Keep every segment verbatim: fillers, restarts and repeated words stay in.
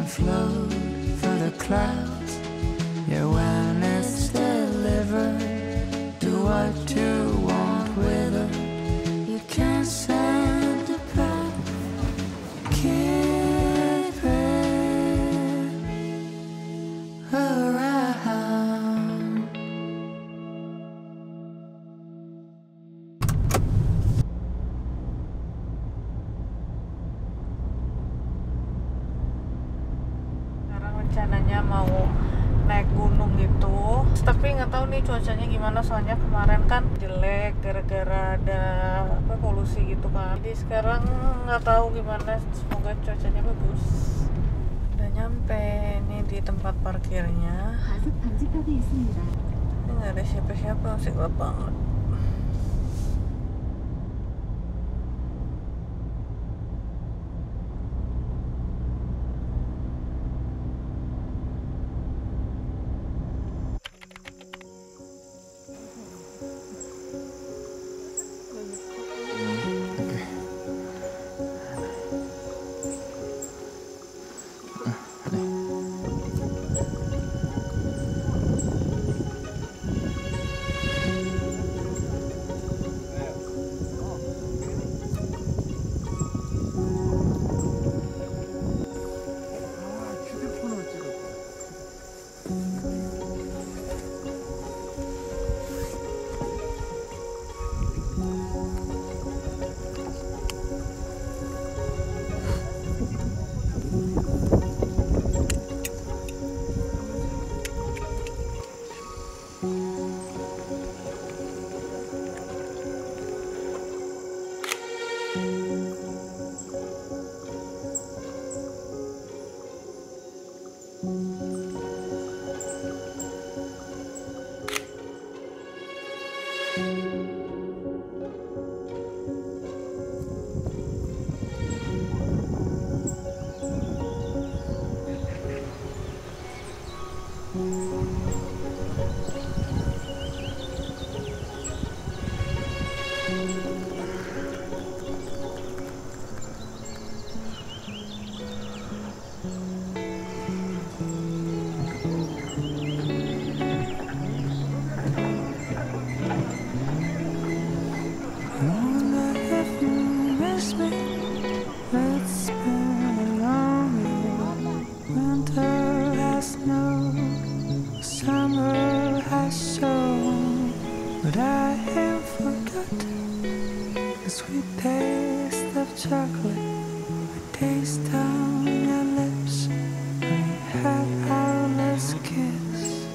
and float through the clouds. Yeah, when it's delivered, do what you want with it. You can't send it back. Keep it around. Rencananya mau naik gunung gitu, tapi nggak tahu nih cuacanya gimana, soalnya kemarin kan jelek gara-gara ada apa polusi gitu kan. Jadi sekarang nggak tahu gimana, semoga cuacanya bagus. Udah nyampe nih di tempat parkirnya. Ini nggak ada siapa-siapa, asik banget. But I have forgotten the sweet taste of chocolate, the taste on your lips when we had our last kiss.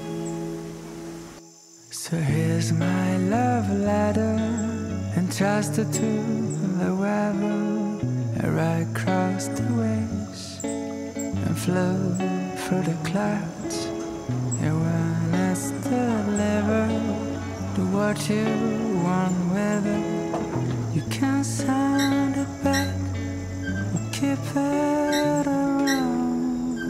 So here's my love letter, entrusted to the weather. I crossed the waves and flew through the clouds. And when it's delivered, do what you want with it. You can't send it back or keep it around.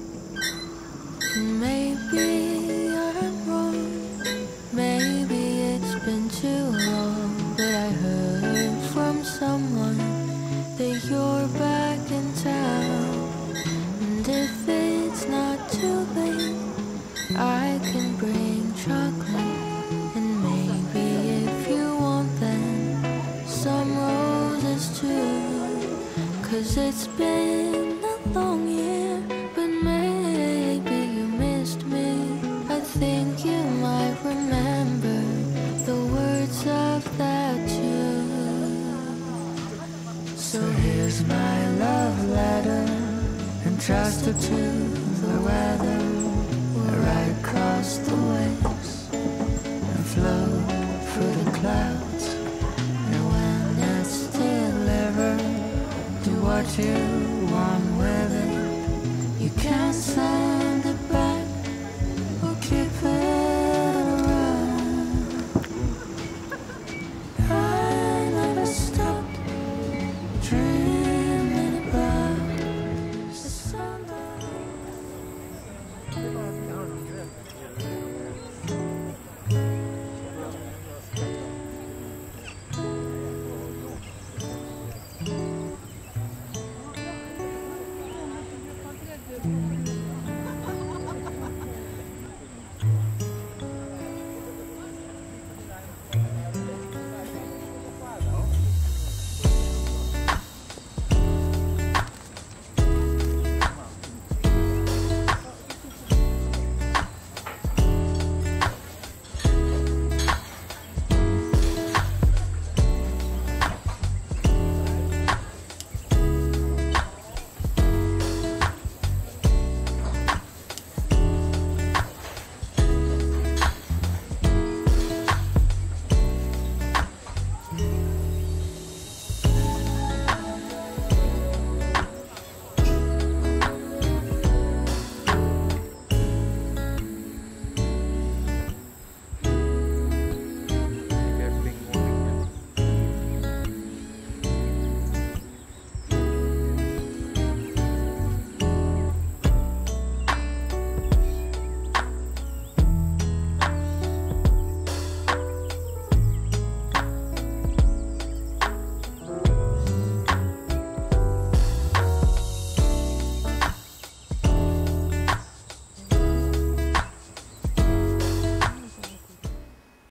Maybe I'm wrong, maybe it's been too long, but I heard from someone that you're back in town. And if it's not too late, I can bring chocolate. Cause it's been a long year, but maybe you missed me. I think you might remember the words of that tune. So here's my love letter, entrusted to the weather. Where I crossed the waves and flew through the clouds. And when it's delivered, do what you want with it. You can't send it back or keep it around. I never stopped dreaming about the sunlight. you.